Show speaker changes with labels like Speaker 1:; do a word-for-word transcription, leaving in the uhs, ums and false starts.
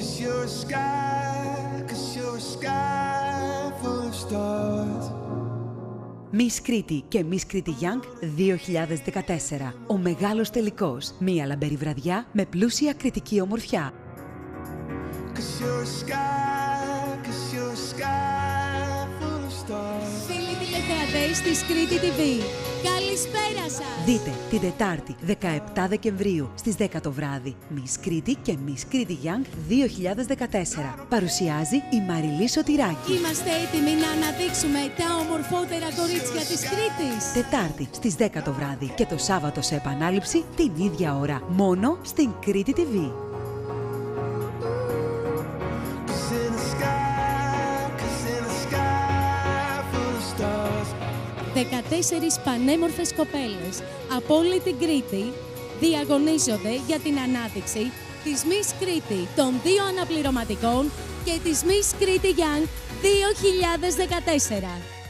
Speaker 1: 'Cause you're a sky, 'cause you're a sky full of stars.
Speaker 2: Miss Κρήτη και Miss Κρήτη Young δύο χιλιάδες δεκατέσσερα. Ο μεγάλος τελικός. Μία λαμπερή βραδιά με πλούσια κρητική ομορφιά.
Speaker 1: Cause you're a sky, cause you're a sky full of stars.
Speaker 3: Φίλοι τηλεθεατές της Κρήτη τι βι, καλησπέρα σας!
Speaker 2: Δείτε την Τετάρτη, δεκαεπτά Δεκεμβρίου, στις δέκα το βράδυ. Miss Κρήτη και Miss Κρήτη Young δύο χιλιάδες δεκατέσσερα. Παρουσιάζει η Μαριλή Σωτηράκη.
Speaker 3: Είμαστε έτοιμοι να αναδείξουμε τα ομορφότερα κορίτσια της Κρήτης.
Speaker 2: Τετάρτη στις δέκα το βράδυ και το Σάββατο σε επανάληψη την ίδια ώρα. Μόνο στην Κρήτη τι βι.
Speaker 1: Cause in the sky, cause in the sky full of stars.
Speaker 3: δεκατέσσερις πανέμορφες κοπέλες από όλη την Κρήτη διαγωνίζονται για την ανάδειξη της Miss Κρήτη των δύο αναπληρωματικών και της Miss Κρήτη Young δύο χιλιάδες δεκατέσσερα.